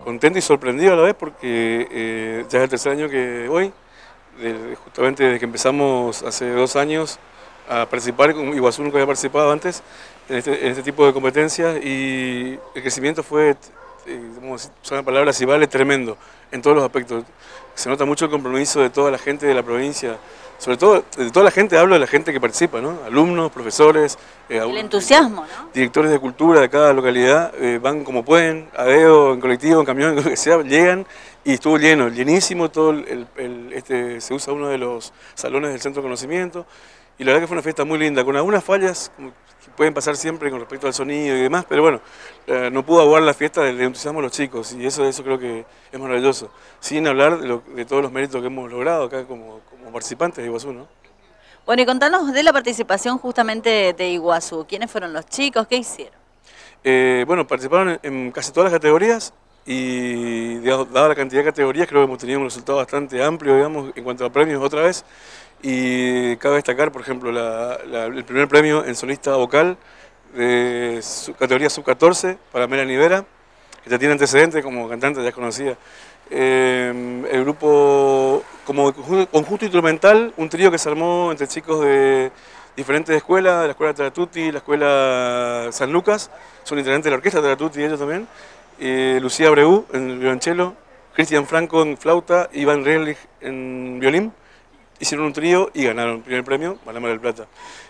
contento y sorprendido a la vez porque ya es el tercer año que voy, justamente desde que empezamos hace 2 años a participar, Iguazú nunca había participado antes en este tipo de competencias y el crecimiento fue, como usar la palabra, si vale, tremendo en todos los aspectos. Se nota mucho el compromiso de toda la gente de la provincia, sobre todo de toda la gente, hablo de la gente que participa, ¿no? Alumnos, profesores, el entusiasmo, ¿no? Directores de cultura de cada localidad, van como pueden, a dedo, en colectivo, en camión, en lo que sea, llegan y estuvo lleno, llenísimo todo se usa uno de los salones del Centro de Conocimiento y la verdad que fue una fiesta muy linda, con algunas fallas que pueden pasar siempre con respecto al sonido y demás, pero bueno, no pudo ahogar la fiesta del entusiasmo de los chicos y eso creo que es maravilloso, sin hablar de todos los méritos que hemos logrado acá como participantes de Iguazú, ¿no? Bueno, y contanos de la participación justamente de Iguazú. ¿Quiénes fueron los chicos? ¿Qué hicieron? Bueno, participaron en casi todas las categorías y dada la cantidad de categorías creo que hemos tenido un resultado bastante amplio, digamos, en cuanto a premios otra vez. Y cabe destacar, por ejemplo, el primer premio en solista vocal de categoría sub-14 para Melanie Vera, que ya tiene antecedentes como cantante, ya es conocida. El grupo como conjunto instrumental, un trío que se armó entre chicos de diferentes escuelas, de la escuela Taratuti, la escuela San Lucas, son integrantes de la orquesta Taratuti ellos también, Lucía Abreu en el violonchelo, Cristian Franco en flauta, Iván Relich en violín, hicieron un trío y ganaron el primer premio, Mar del Plata.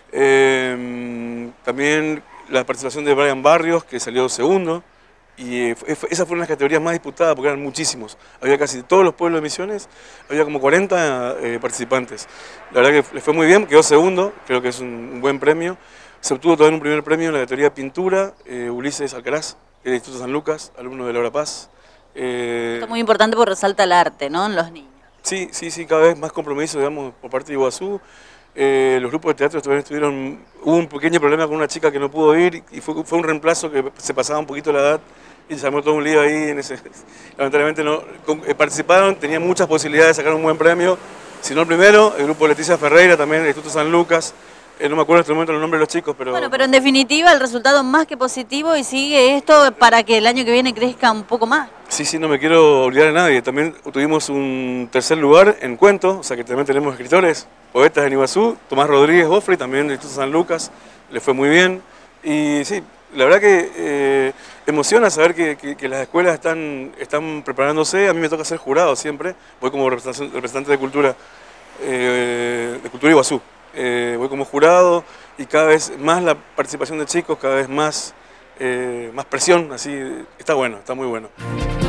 También la participación de Brian Barrios, que salió segundo, y esas fueron las categorías más disputadas porque eran muchísimos. Había casi todos los pueblos de Misiones, había como 40 participantes. La verdad que le fue muy bien, quedó segundo, creo que es un buen premio. Se obtuvo también un primer premio en la categoría pintura, Ulises Alcaraz, del Instituto San Lucas, alumno de Laura Paz. Esto es muy importante porque resalta el arte, ¿no?, en los niños. Sí, cada vez más compromiso, digamos, por parte de Iguazú. Los grupos de teatro también hubo un pequeño problema con una chica que no pudo ir y fue un reemplazo que se pasaba un poquito la edad y se armó todo un lío ahí. Lamentablemente no participaron, tenían muchas posibilidades de sacar un buen premio. Si no el primero, el grupo Leticia Ferreira, también el Instituto San Lucas. No me acuerdo en este momento los nombres de los chicos, pero... Bueno, pero en definitiva el resultado más que positivo y sigue esto para que el año que viene crezca un poco más. Sí, no me quiero olvidar de nadie. También tuvimos un tercer lugar en cuento, o sea que también tenemos escritores, poetas en Iguazú, Tomás Rodríguez Bofri, también del Instituto San Lucas, le fue muy bien. Y sí, la verdad que emociona saber que las escuelas están preparándose. A mí me toca ser jurado siempre, voy como representante de Cultura Iguazú. Voy como jurado y cada vez más la participación de chicos, cada vez más presión, así está bueno, está muy bueno.